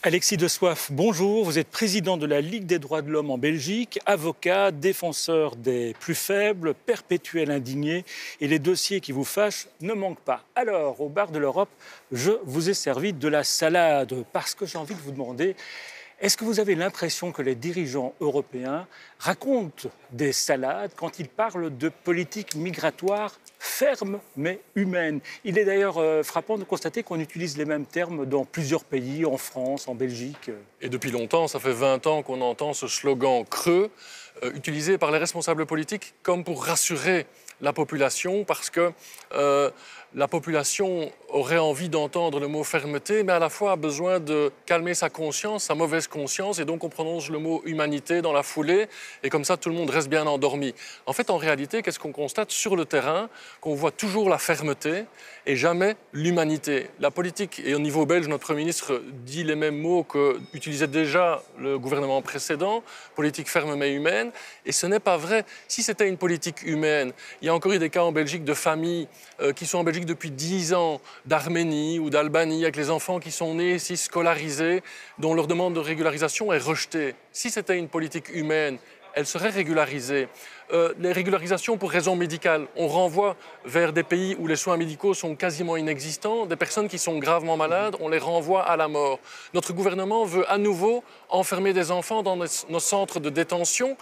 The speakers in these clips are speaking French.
Alexis de Soif, bonjour. Vous êtes président de la Ligue des droits de l'homme en Belgique, avocat, défenseur des plus faibles, perpétuel indigné, et les dossiers qui vous fâchent ne manquent pas. Alors, au bar de l'Europe, je vous ai servi de la salade parce que j'ai envie de vous demander, est-ce que vous avez l'impression que les dirigeants européens racontent des salades quand ils parlent de politique migratoire ferme mais humaine? Il est d'ailleurs frappant de constater qu'on utilise les mêmes termes dans plusieurs pays, en France, en Belgique. Et depuis longtemps, ça fait 20 ans qu'on entend ce slogan creux utilisé par les responsables politiques comme pour rassurer la population, parce que la population aurait envie d'entendre le mot fermeté, mais à la fois a besoin de calmer sa conscience, sa mauvaise conscience, et donc on prononce le mot humanité dans la foulée, et comme ça tout le monde reste bien endormi. En fait, en réalité, qu'est-ce qu'on constate sur le terrain? Qu'on voit toujours la fermeté et jamais l'humanité. La politique, et au niveau belge, notre Premier ministre dit les mêmes mots qu'utilisait déjà le gouvernement précédent, politique ferme mais humaine, et ce n'est pas vrai. Si c'était une politique humaine, il y a encore eu des cas en Belgique de familles qui sont en Belgique depuis 10 ans, d'Arménie ou d'Albanie, avec les enfants qui sont nés ici, scolarisés, dont leur demande de régularisation est rejetée. Si c'était une politique humaine, elle serait régularisée. Les régularisations pour raisons médicales, on renvoie vers des pays où les soins médicaux sont quasiment inexistants. Des personnes qui sont gravement malades, on les renvoie à la mort. Notre gouvernement veut à nouveau enfermer des enfants dans nos centres de détention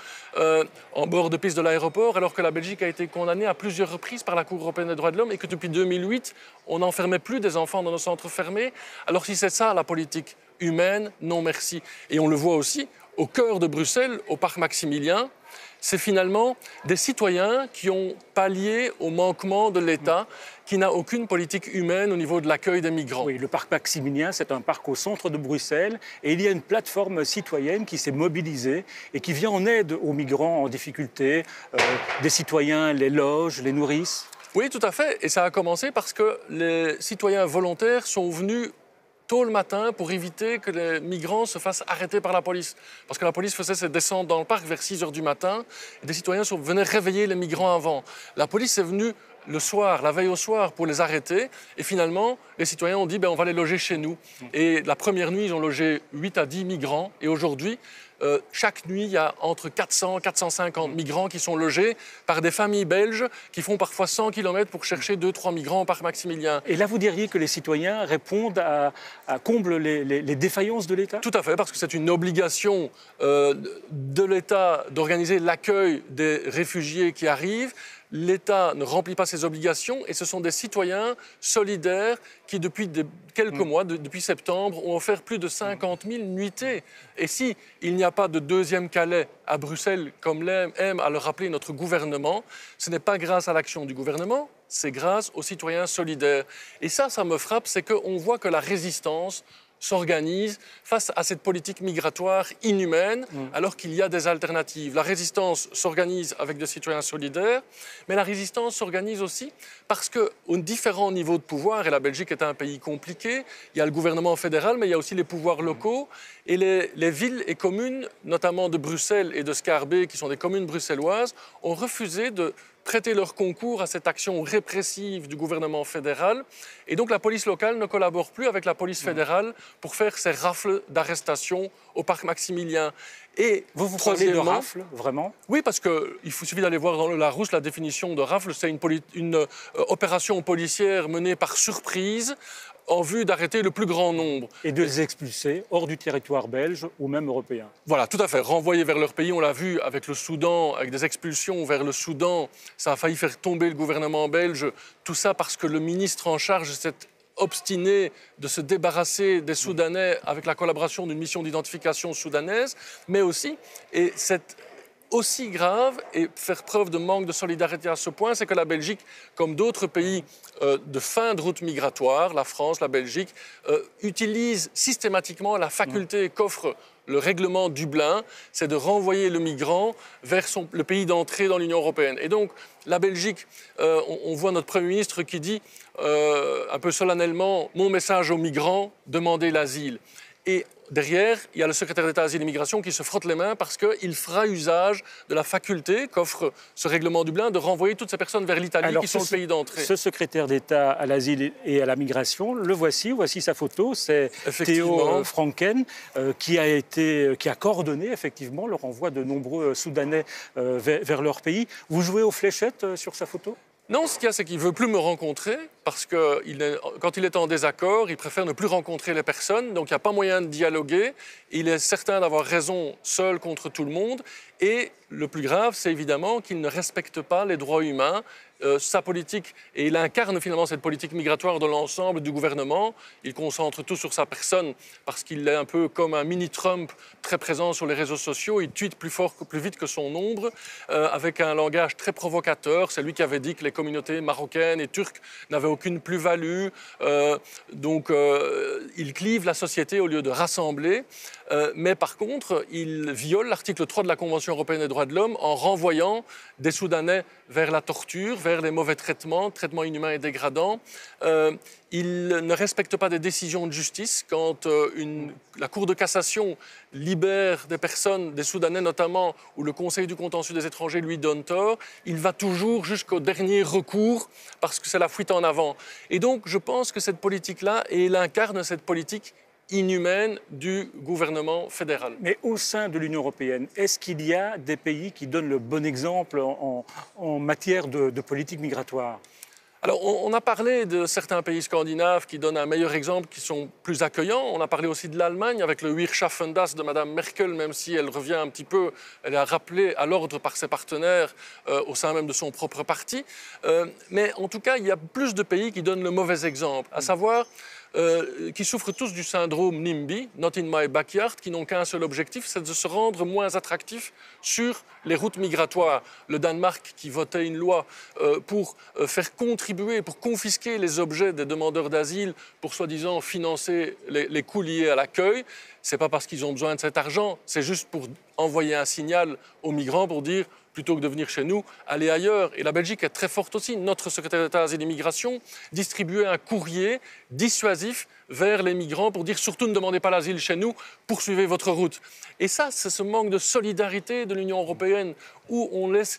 en bord de piste de l'aéroport, alors que la Belgique a été condamnée à plusieurs reprises par la Cour européenne des droits de l'homme et que depuis 2008, on n'enfermait plus des enfants dans nos centres fermés. Alors si c'est ça la politique humaine, non merci. Et on le voit aussi au cœur de Bruxelles, au parc Maximilien. C'est finalement des citoyens qui ont pallié au manquement de l'État, qui n'a aucune politique humaine au niveau de l'accueil des migrants. Oui, le parc Maximilien, c'est un parc au centre de Bruxelles, et il y a une plateforme citoyenne qui s'est mobilisée et qui vient en aide aux migrants en difficulté. Des citoyens les logent, les nourrissent. Oui, tout à fait. Et ça a commencé parce que les citoyens volontaires sont venus tôt le matin pour éviter que les migrants se fassent arrêter par la police. Parce que la police faisait ses descentes dans le parc vers 6 h du matin et des citoyens venaient réveiller les migrants avant. La police est venue le soir, la veille au soir, pour les arrêter. Et finalement, les citoyens ont dit on va les loger chez nous. Et la première nuit, ils ont logé 8 à 10 migrants. Et aujourd'hui, chaque nuit, il y a entre 400 et 450 migrants qui sont logés par des familles belges qui font parfois 100 km pour chercher 2-3 migrants au parc Maximilien. Et là, vous diriez que les citoyens répondent à comblent les défaillances de l'État? Tout à fait, parce que c'est une obligation de l'État d'organiser l'accueil des réfugiés qui arrivent. L'État ne remplit pas ses obligations et ce sont des citoyens solidaires qui, depuis quelques mois, depuis septembre, ont offert plus de 50 000 nuitées. Et si il n'y a pas de deuxième Calais à Bruxelles, comme aime à le rappeler notre gouvernement, ce n'est pas grâce à l'action du gouvernement, c'est grâce aux citoyens solidaires. Et ça me frappe, c'est qu'on voit que la résistance s'organise face à cette politique migratoire inhumaine, alors qu'il y a des alternatives. La résistance s'organise avec des citoyens solidaires, mais la résistance s'organise aussi parce qu'aux différents niveaux de pouvoir, et la Belgique est un pays compliqué, il y a le gouvernement fédéral, mais il y a aussi les pouvoirs locaux, et les villes et communes, notamment de Bruxelles et de Schaerbeek, qui sont des communes bruxelloises, ont refusé de prêter leur concours à cette action répressive du gouvernement fédéral. Et donc la police locale ne collabore plus avec la police fédérale pour faire ces rafles d'arrestation au parc Maximilien. Et vous parlez de rafle, vraiment? Oui, parce qu'il suffit d'aller voir dans le Larousse la définition de rafle. C'est une opération policière menée par surprise en vue d'arrêter le plus grand nombre. Et de les expulser hors du territoire belge ou même européen. Voilà, tout à fait. Renvoyer vers leur pays, on l'a vu avec le Soudan, avec des expulsions vers le Soudan. Ça a failli faire tomber le gouvernement belge. Tout ça parce que le ministre en charge s'est obstiné de se débarrasser des Soudanais avec la collaboration d'une mission d'identification soudanaise, mais aussi, et c'est aussi grave et faire preuve de manque de solidarité à ce point, c'est que la Belgique, comme d'autres pays de fin de route migratoire, la France, la Belgique, utilise systématiquement la faculté qu'offre le règlement Dublin, c'est de renvoyer le migrant vers le pays d'entrée dans l'Union européenne. Et donc, la Belgique, on voit notre Premier ministre qui dit un peu solennellement « Mon message aux migrants, demandez l'asile ». Et derrière, il y a le secrétaire d'État Asile et Immigration qui se frotte les mains parce qu'il fera usage de la faculté qu'offre ce règlement Dublin de renvoyer toutes ces personnes vers l'Italie qui sont le pays d'entrée. Ce secrétaire d'État à l'asile et à la migration, le voici sa photo, c'est Theo Franken qui a coordonné effectivement le renvoi de nombreux Soudanais vers leur pays. Vous jouez aux fléchettes sur sa photo ? Non, ce qu'il y a, c'est qu'il ne veut plus me rencontrer parce que quand il est en désaccord, il préfère ne plus rencontrer les personnes. Donc, il n'y a pas moyen de dialoguer. Il est certain d'avoir raison seul contre tout le monde. Et le plus grave, c'est évidemment qu'il ne respecte pas les droits humains. Sa politique, et il incarne finalement cette politique migratoire de l'ensemble du gouvernement. Il concentre tout sur sa personne parce qu'il est un peu comme un mini-Trump très présent sur les réseaux sociaux. Il tweete plus vite que son ombre, avec un langage très provocateur. C'est lui qui avait dit que les communautés marocaines et turques n'avaient aucune plus-value. Il clive la société au lieu de rassembler. Mais par contre, il viole l'article 3 de la Convention européenne des droits de l'homme en renvoyant des Soudanais vers la torture, vers les mauvais traitements inhumains et dégradants. Il ne respecte pas des décisions de justice. Quand la Cour de cassation libère des personnes, des Soudanais notamment, ou le Conseil du contentieux des étrangers lui donne tort, il va toujours jusqu'au dernier recours parce que c'est la fuite en avant. Et donc, je pense que cette politique-là, et il incarne cette politique inhumaine du gouvernement fédéral. Mais au sein de l'Union européenne, est-ce qu'il y a des pays qui donnent le bon exemple en matière de politique migratoire ? Alors, on a parlé de certains pays scandinaves qui donnent un meilleur exemple, qui sont plus accueillants. On a parlé aussi de l'Allemagne avec le Wirtschaften das de Mme Merkel, même si elle revient un petit peu, elle est rappelée à l'ordre par ses partenaires au sein même de son propre parti. Mais en tout cas, il y a plus de pays qui donnent le mauvais exemple, à savoir qui souffrent tous du syndrome NIMBY, Not in my backyard, qui n'ont qu'un seul objectif, c'est de se rendre moins attractifs sur les routes migratoires. Le Danemark qui votait une loi pour faire contribuer, pour confisquer les objets des demandeurs d'asile, pour soi-disant financer les coûts liés à l'accueil. Ce n'est pas parce qu'ils ont besoin de cet argent, c'est juste pour envoyer un signal aux migrants pour dire plutôt que de venir chez nous, allez ailleurs. Et la Belgique est très forte aussi. Notre secrétaire d'État Asile et Immigration distribuait un courrier dissuasif vers les migrants pour dire surtout ne demandez pas l'asile chez nous, poursuivez votre route. Et ça, c'est ce manque de solidarité de l'Union européenne où on laisse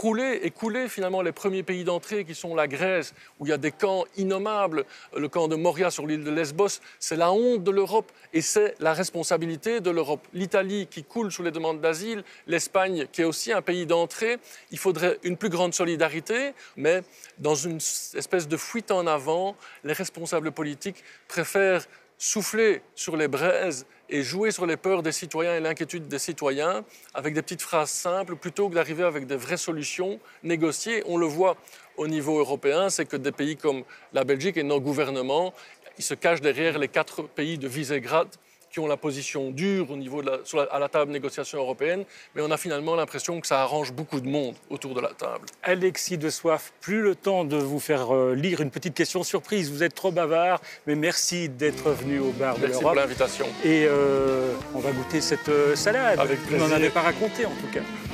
couler finalement les premiers pays d'entrée qui sont la Grèce, où il y a des camps innommables. Le camp de Moria sur l'île de Lesbos, c'est la honte de l'Europe et c'est la responsabilité de l'Europe. L'Italie qui coule sous les demandes d'asile, l'Espagne qui est aussi un pays d'entrée. Il faudrait une plus grande solidarité, mais dans une espèce de fuite en avant, les responsables politiques préfèrent souffler sur les braises et jouer sur les peurs des citoyens et l'inquiétude des citoyens avec des petites phrases simples plutôt que d'arriver avec des vraies solutions négociées. On le voit au niveau européen, c'est que des pays comme la Belgique et nos gouvernements, ils se cachent derrière les 4 pays de Visegrad qui ont la position dure au niveau à la table de négociation européenne, mais on a finalement l'impression que ça arrange beaucoup de monde autour de la table. Alexis de Soif, plus le temps de vous faire lire une petite question surprise. Vous êtes trop bavard, mais merci d'être venu au bar de l'Europe. Merci pour l'invitation. Et on va goûter cette salade. Avec plaisir. Vous n'en avez pas raconté en tout cas.